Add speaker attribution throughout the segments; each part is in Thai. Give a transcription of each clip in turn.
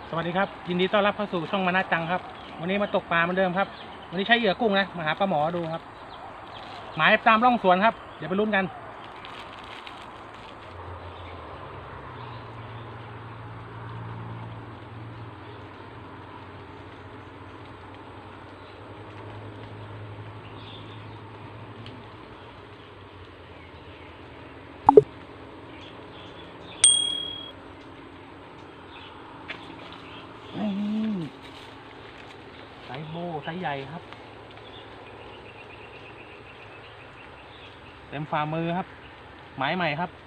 Speaker 1: สวัสดีครับยินดีต้อนรับเข้าสู่ช่องมานะจังครับวันนี้มาตกปลาเหมือนเดิมครับวันนี้ใช้เหยื่อกุ้งนะมาหาปลาหมอดูครับหมายตามร่องสวนครับเดี๋ยวไปลุ้นกันไซส์โบไซส์ใหญ่ครับเต็มฝ่ามือครับหมายใหม่ครับ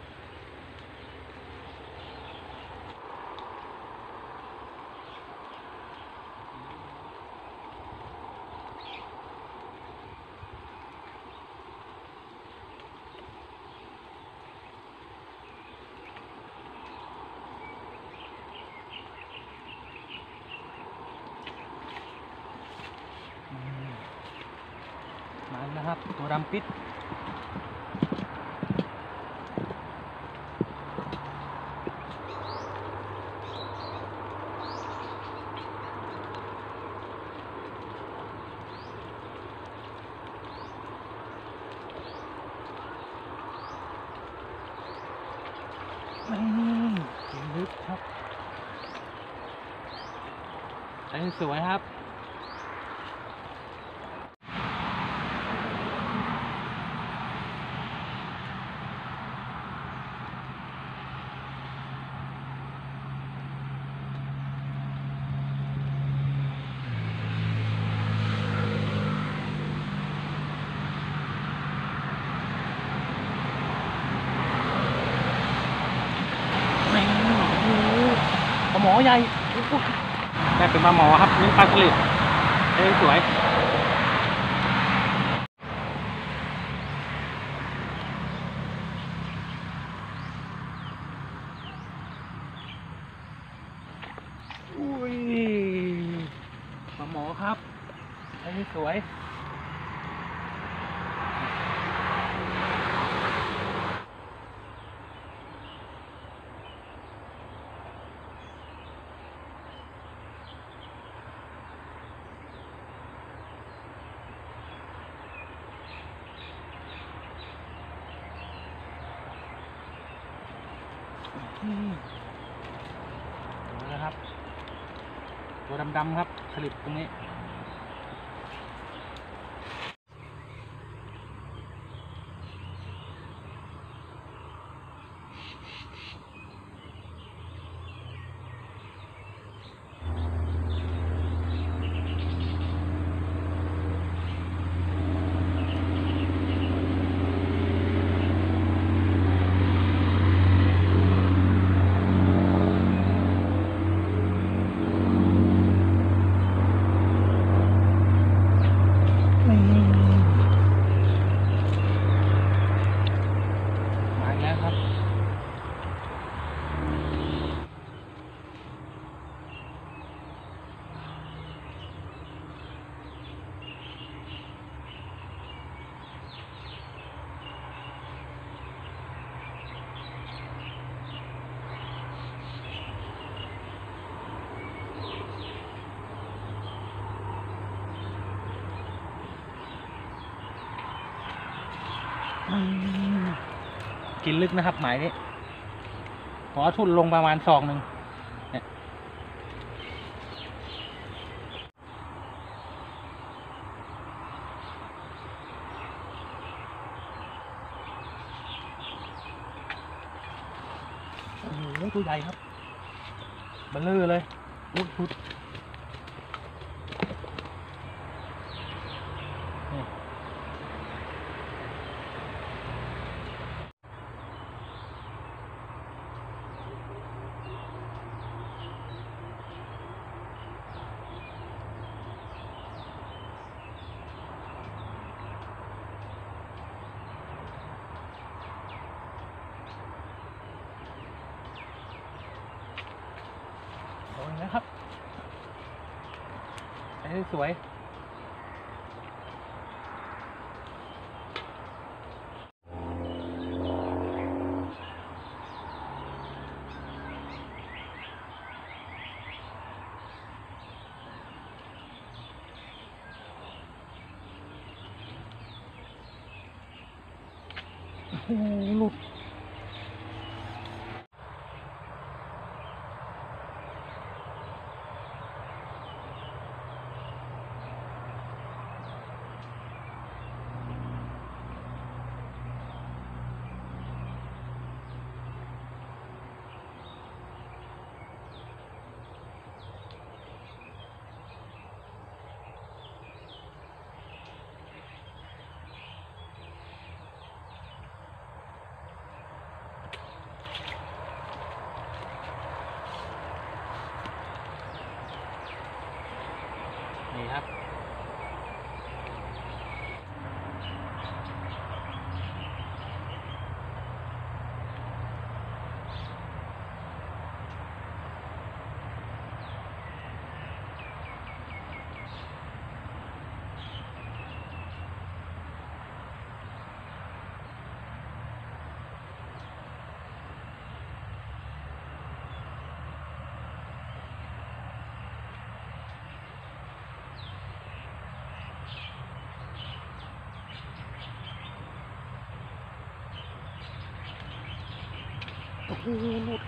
Speaker 1: มาแล้วครับตัวดำปิดลึกครับใสสวยครับปลาหมอใหญ่ได้เป็นปลาหมอครับนี่ปลาสลิดสวยอุ้ยปลาหมอครับสวยนะครับตัวดำๆครับสลิดตรงนี้มาแล้วครับกินลึกนะครับหมายนี้ขอทุนลงประมาณศอกหนึ่งเนี่ยโอ้โหตัวใหญ่ครับเบลอเลยอุ๊ยพุดนี่โดนนะครับสวยหลุดนี่ครับหลุด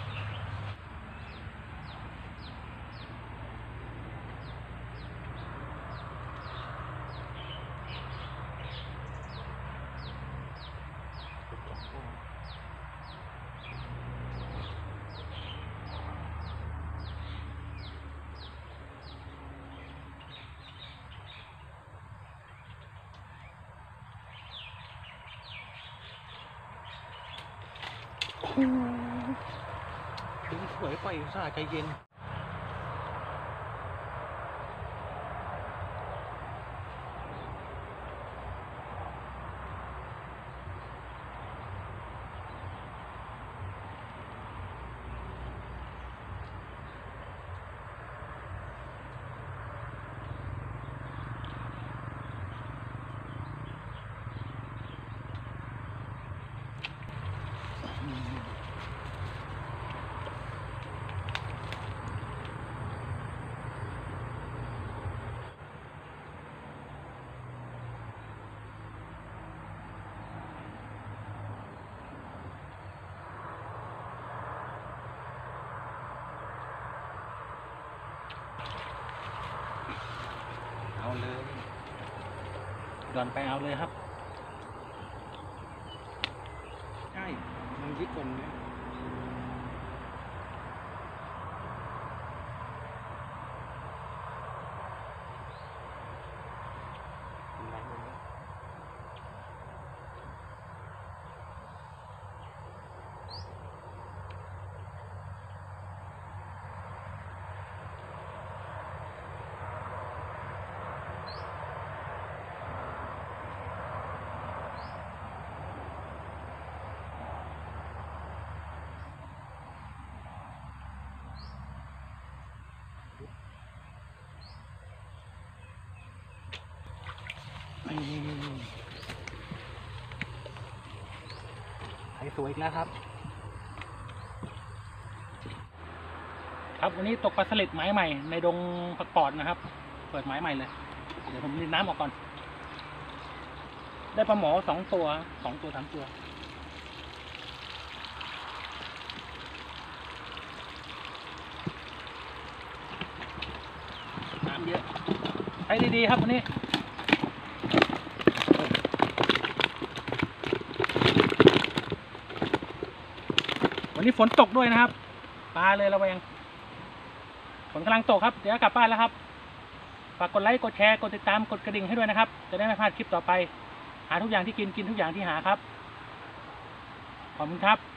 Speaker 1: ถึงสวยไปอุตส่าห์ใจเย็นเอาเลยดอนไปเอาเลยครับใช่มันยึดก่อนเนี่ยไอ้สวยอีกแล้วครับครับวันนี้ตกปลาสลิดไม้ใหม่ในดงผักปอดนะครับเปิดไม้ใหม่เลยเดี๋ยวผมรีดน้ำออกก่อนได้ปลาหมอ2 ตัว3 ตัวน้ำเยอะใช้ดีๆครับวันนี้วันนี้ฝนตกด้วยนะครับปลาเลยระแวงฝนกำลังตกครับเดี๋ยวกลับบ้านแล้วครับฝากกดไลค์กดแชร์กดติดตามกดกระดิ่งให้ด้วยนะครับจะได้ไม่พลาดคลิปต่อไปหาทุกอย่างที่กินทุกอย่างที่หาครับขอบคุณครับ